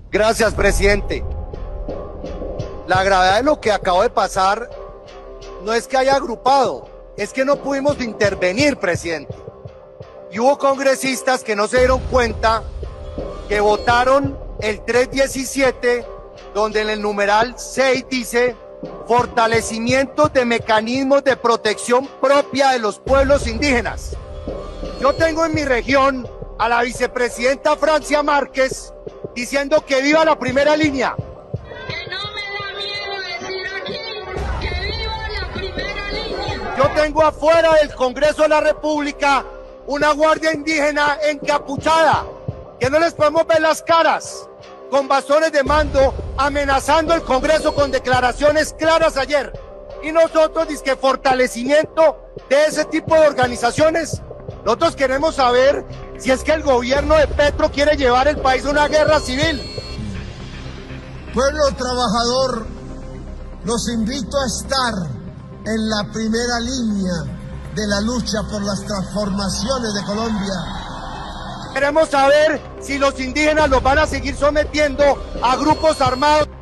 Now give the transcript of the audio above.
Gracias, presidente. La gravedad de lo que acabó de pasar no es que haya agrupado, es que no pudimos intervenir, presidente. Y hubo congresistas que no se dieron cuenta que votaron el 317, donde en el numeral 6 dice fortalecimiento de mecanismos de protección propia de los pueblos indígenas. Yo tengo en mi región a la vicepresidenta Francia Márquez diciendo que viva la primera línea. Que no me da miedo decir aquí que viva la primera línea. Yo tengo afuera del Congreso de la República una guardia indígena encapuchada, que no les podemos ver las caras, con bastones de mando, amenazando el Congreso con declaraciones claras ayer. Y nosotros, dizque fortalecimiento de ese tipo de organizaciones. Nosotros queremos saber si es que el gobierno de Petro quiere llevar el país a una guerra civil. Pueblo trabajador, los invito a estar en la primera línea de la lucha por las transformaciones de Colombia. Queremos saber si los indígenas los van a seguir sometiendo a grupos armados.